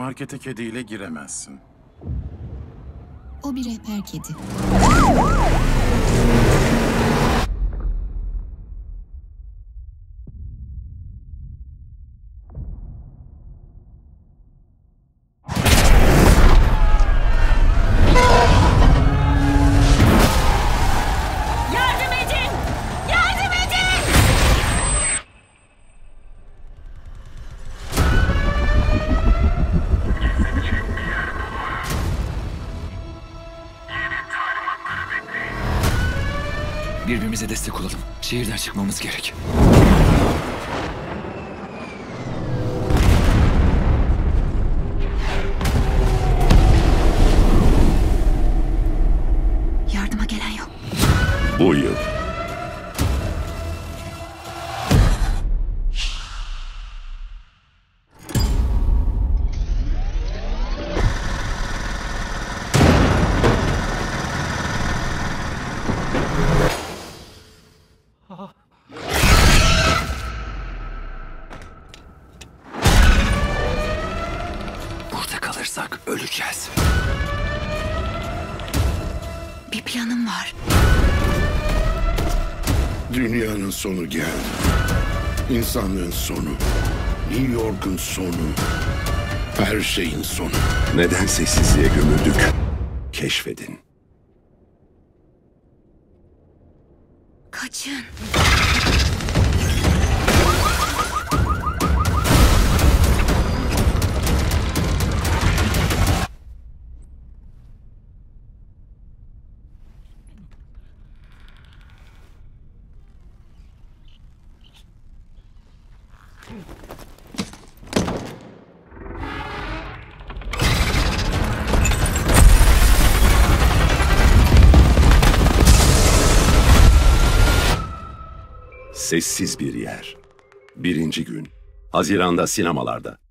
Markete kediyle giremezsin. O bir rehber kedi. Yardım edin! Yardım edin! Birbirimize destek olalım. Şehirden çıkmamız gerek. Yardıma gelen yok. Bu yıl. Burada kalırsak öleceğiz. Bir planım var. Dünyanın sonu geldi. İnsanlığın sonu. New York'un sonu. Her şeyin sonu. Neden sessizliğe gömüldük? Keşfedin. Kaçın. Sessiz bir yer. 1. gün. Haziran'da sinemalarda.